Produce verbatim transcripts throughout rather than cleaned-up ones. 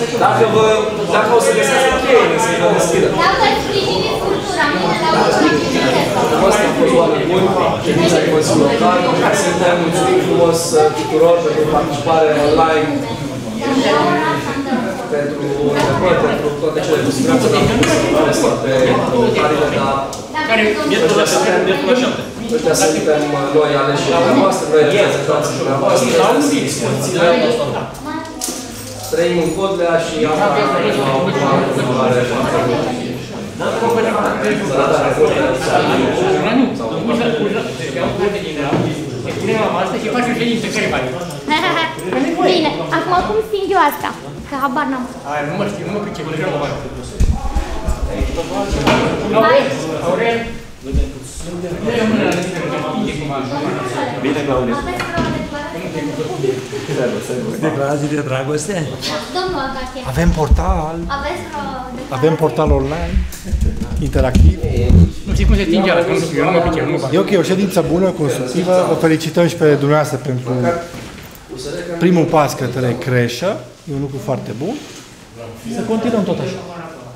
Dacă, vă, dacă o să găsească cheile, să-i vă deschidă. Dacă sprijiniți cultura, mine la urmă. Asta a fost oameni buni, ședința de Consiliul Local. Suntem mulțumim frumos tuturor pentru participare online, pentru întrebări, pentru toate cele cu siguranță, dar nu sunt pe comentariile, dar ăștia suntem noi aleși dumneavoastră, noi reprezentanții dumneavoastră, discuțiile. Trăim în Codlea și asta la o continuare foarte bună. Bine, acum cum sting eu asta? Că habar n-am. Nu mă știu, nu mă pricep, nu mă bag. Aurel? Bine, Claudiu. Aveți vreo declarație? Declarații de dragoste? Domnul Agache. Avem portal. Aveți vreo declarație? Avem portal online, interactiv. Nu știu cum se tinge ala, că nu știu, eu nu mă pricep, nu mă bag. E ok, o ședință bună, constructivă. Vă felicităm și pe dumneavoastră pentru primul pas către creșă. E un lucru foarte bun. Să continuăm tot așa.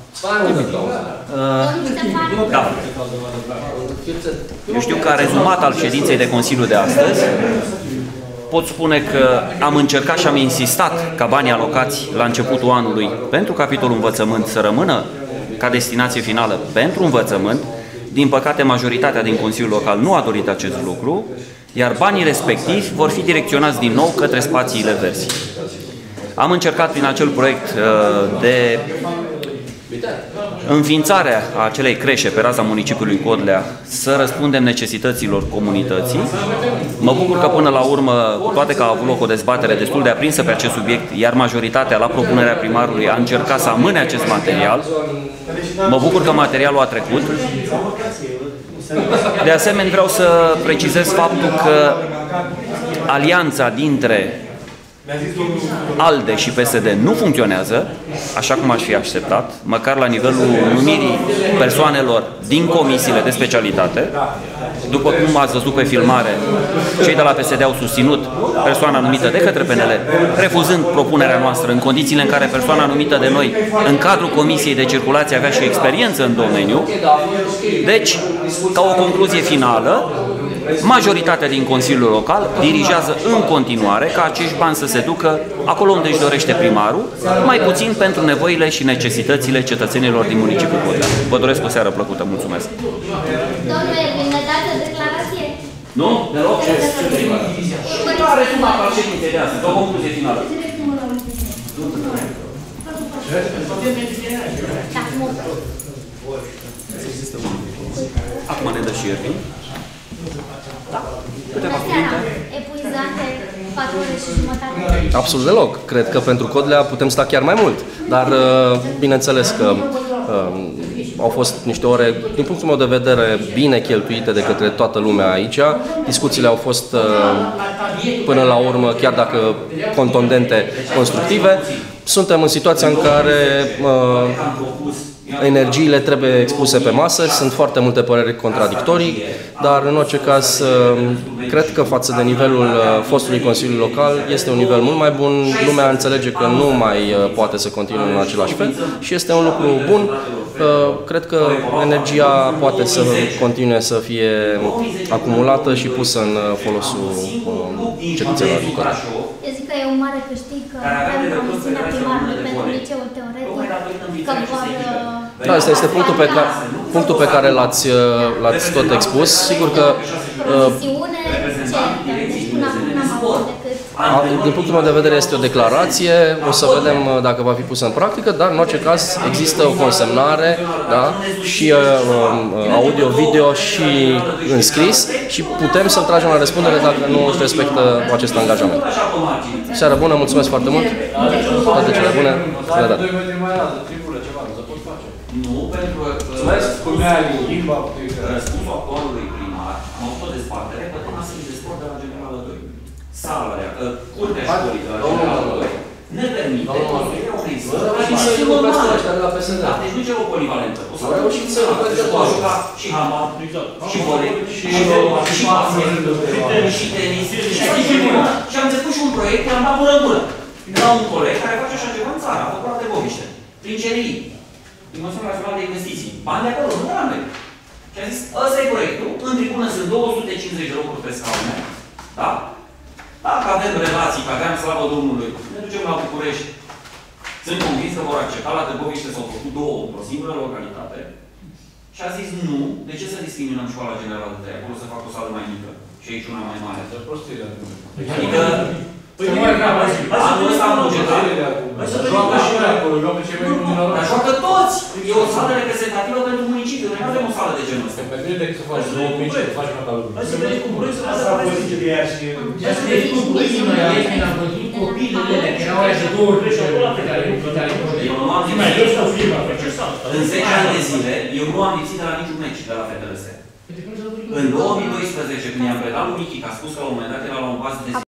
Da. Eu știu că rezumat al ședinței de Consiliu de astăzi, pot spune că am încercat și am insistat ca banii alocați la începutul anului pentru capitolul învățământ să rămână ca destinație finală pentru învățământ. Din păcate, majoritatea din Consiliul Local nu a dorit acest lucru, iar banii respectivi vor fi direcționați din nou către spațiile verzi. Am încercat prin acel proiect de înființarea acelei creșe pe raza municipiului Codlea să răspundem necesităților comunității. Mă bucur că până la urmă, cu toate că a avut loc o dezbatere destul de aprinsă pe acest subiect, iar majoritatea, la propunerea primarului, a încercat să amâne acest material. Mă bucur că materialul a trecut. De asemenea, vreau să precizez faptul că alianța dintre ALDE și P S D nu funcționează, așa cum aș fi așteptat, măcar la nivelul numirii persoanelor din comisiile de specialitate. După cum ați văzut pe filmare, cei de la P S D au susținut persoana numită de către P N L, refuzând propunerea noastră în condițiile în care persoana numită de noi în cadrul Comisiei de Circulație avea și experiență în domeniu. Deci, ca o concluzie finală, majoritatea din Consiliul Local dirigează în continuare ca acești bani să se ducă acolo unde își dorește primarul, mai puțin pentru nevoile și necesitățile cetățenilor din municipiul Codlea. Vă doresc o seară plăcută. Mulțumesc! Domnul Ervin, ne dați o declarație? Nu? Deloc? Nu are rezumat al ședinței de astăzi, o concluzie finală. Acum ne dă și Ervin. Da? Câteva cuvinte? Epuizante, patru ore și jumătate. Absolut deloc. Cred că pentru Codlea putem sta chiar mai mult. Dar, bineînțeles că uh, au fost niște ore, din punctul meu de vedere, bine cheltuite de către toată lumea aici. Discuțiile au fost, uh, până la urmă, chiar dacă contundente, constructive. Suntem în situația în care uh, energiile trebuie expuse pe masă, sunt foarte multe păreri contradictorii, dar în orice caz cred că față de nivelul fostului Consiliu Local este un nivel mult mai bun, lumea înțelege că nu mai poate să continue în același fel și este un lucru bun. Cred că energia poate să continue să fie acumulată și pusă în folosul cetățenilor din Codlea. Eu zic că e un mare câștig că avem promisiunea primarului pentru liceul teoretic, că vor... Da, asta este punctul pe care, punctul pe care l-ați l-ați tot expus. Sigur că... Promisiune, ce? Deci până acum n-am avut decât... Din punctul meu de vedere este o declarație, o să vedem dacă va fi pusă în practică, dar în orice caz există o consemnare, da? Și uh, audio, video și înscris și putem să-l tragem la răspundere dacă nu își respectă acest angajament. Seară bună, mulțumesc foarte mult, toate cele bune, revedere! Nu, pentru că răspunsul actualului primar, am avut o dezbatere pe tema sălii de sport de la Generală doi. Sala, curtea școlii de la Generală doi ne permite construirea unei săli. Deci nu cer o polivalentă. O să reușim să juca și handbal, și volei, și basket, și tenis, și am început și un proiect, l-am dat mână în mână. Era un coleg care face așa ceva în țară, a făcut trincerii, din Consiliul Național de Investiții. Bani de acolo, nu de la noi. Și a zis, ăsta e proiectul, în tribună sunt două sute cincizeci de locuri pe scaune, da? Dacă avem relații, că aveam slavă Domnului, ne ducem la București. Sunt convins că vor accepta. La Târgoviște s-au făcut două într-o singură localitate. Și a zis nu, de ce să discriminăm școala generală de acolo să fac o sală mai mică și aici una mai mare? Adică, anul ăsta am bugetat. Dar joacă toți! E o sală reprezentativă pentru municipiu. Noi nu avem o sală de genul ăsta. Hai să veniți cu București, să facă prestigiul ea și... Hai să veniți cu București, noi aici am văzut copiile care erau aia de două ori pe care eu nu am în zece ani de zile, eu nu am lipsit de la niciun meci de la fetele astea. În două mii doisprezece, când i-am predat lui Michi, că a spus că la un moment dat era la un pas de